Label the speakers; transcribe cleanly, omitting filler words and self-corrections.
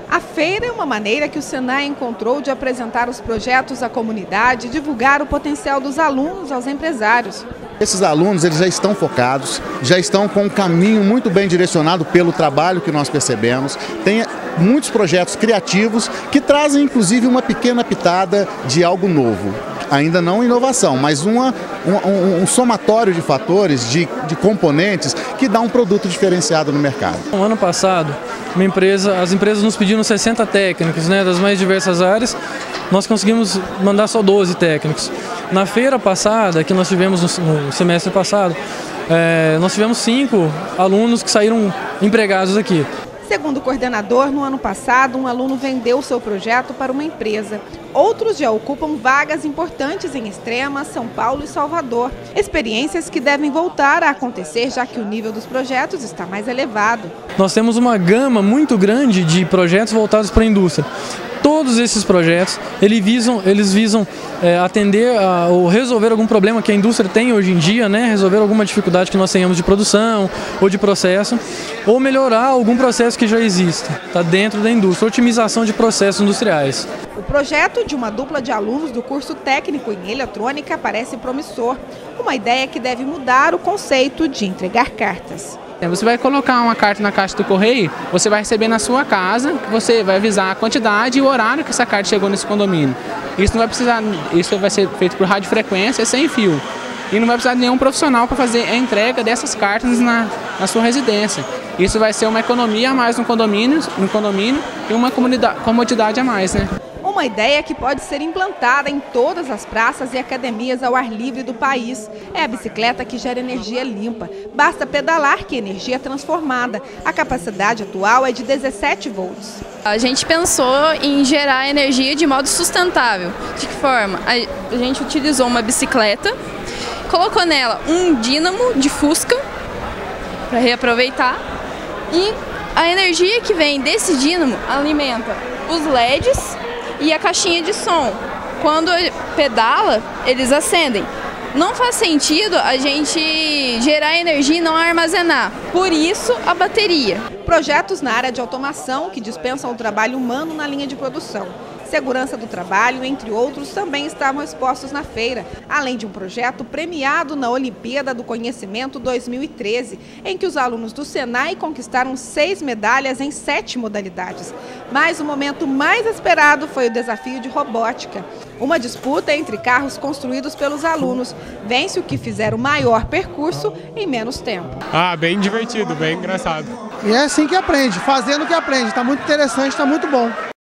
Speaker 1: A feira é uma maneira que o Senai encontrou de apresentar os projetos à comunidade e divulgar o potencial dos alunos aos empresários.
Speaker 2: Esses alunos eles já estão focados, já estão com um caminho muito bem direcionado pelo trabalho que nós percebemos. Tem muitos projetos criativos que trazem inclusive uma pequena pitada de algo novo. Ainda não inovação, mas um somatório de fatores, de componentes que dá um produto diferenciado no mercado.
Speaker 3: No ano passado, as empresas nos pediram 60 técnicos, das mais diversas áreas. Nós conseguimos mandar só 12 técnicos. Na feira passada, que nós tivemos no semestre passado, nós tivemos 5 alunos que saíram empregados aqui.
Speaker 1: Segundo o coordenador, no ano passado, um aluno vendeu seu projeto para uma empresa. Outros já ocupam vagas importantes em Extrema, São Paulo e Salvador. Experiências que devem voltar a acontecer, já que o nível dos projetos está mais elevado.
Speaker 3: Nós temos uma gama muito grande de projetos voltados para a indústria. Todos esses projetos, eles visam atender ou resolver algum problema que a indústria tem hoje em dia, resolver alguma dificuldade que nós tenhamos de produção ou de processo, ou melhorar algum processo que já existe, está dentro da indústria, otimização de processos industriais.
Speaker 1: O projeto de uma dupla de alunos do curso técnico em eletrônica parece promissor, uma ideia que deve mudar o conceito de entregar cartas.
Speaker 4: Você vai colocar uma carta na caixa do correio, você vai receber na sua casa, você vai avisar a quantidade e o horário que essa carta chegou nesse condomínio. Isso vai ser feito por radiofrequência sem fio. E não vai precisar de nenhum profissional para fazer a entrega dessas cartas na sua residência. Isso vai ser uma economia a mais no condomínio e uma comodidade a mais,
Speaker 1: Uma ideia que pode ser implantada em todas as praças e academias ao ar livre do país. É a bicicleta que gera energia limpa. Basta pedalar que a energia é transformada. A capacidade atual é de 17 volts.
Speaker 5: A gente pensou em gerar energia de modo sustentável. De que forma? A gente utilizou uma bicicleta, colocou nela um dínamo de fusca para reaproveitar e a energia que vem desse dínamo alimenta os LEDs e a caixinha de som. Quando pedala, eles acendem. Não faz sentido a gente gerar energia e não armazenar. Por isso, a bateria.
Speaker 1: Projetos na área de automação que dispensam o trabalho humano na linha de produção. Segurança do trabalho, entre outros, também estavam expostos na feira, além de um projeto premiado na Olimpíada do Conhecimento 2013, em que os alunos do Senai conquistaram 6 medalhas em 7 modalidades. Mas o momento mais esperado foi o desafio de robótica. Uma disputa entre carros construídos pelos alunos. Vence o que fizer o maior percurso em menos tempo.
Speaker 6: Bem divertido, bem engraçado.
Speaker 7: E é assim que aprende, fazendo que aprende. Está muito interessante, está muito bom.